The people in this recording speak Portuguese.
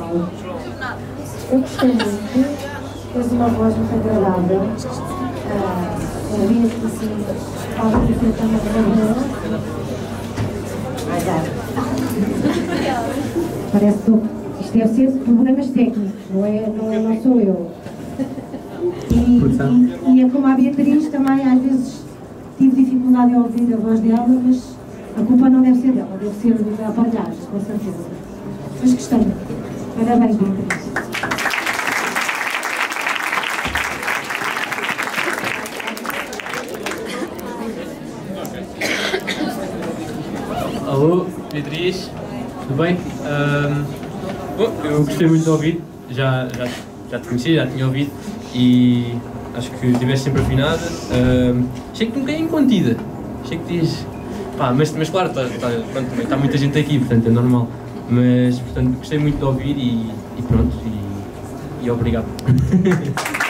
Paulo. Eu gostei muito, tens uma voz muito agradável. Ouvia-te assim, Paulo, que eu também parece que isto deve ser problemas técnicos, não sou eu. E é como a Beatriz, também às vezes tive dificuldade em ouvir a voz dela, mas a culpa não deve ser dela, deve ser da aparelhagem, com certeza. Mas gostei muito. Parabéns, Beatriz. Alô, Beatriz, tudo bem? Bom, eu gostei muito de ouvir, já te conheci, já tinha ouvido e acho que estiveste sempre afinada. Achei que um bocadinho contida, achei que diz. Pá, mas claro, está muita gente aqui, portanto é normal. Mas portanto gostei muito de ouvir e pronto, e obrigado.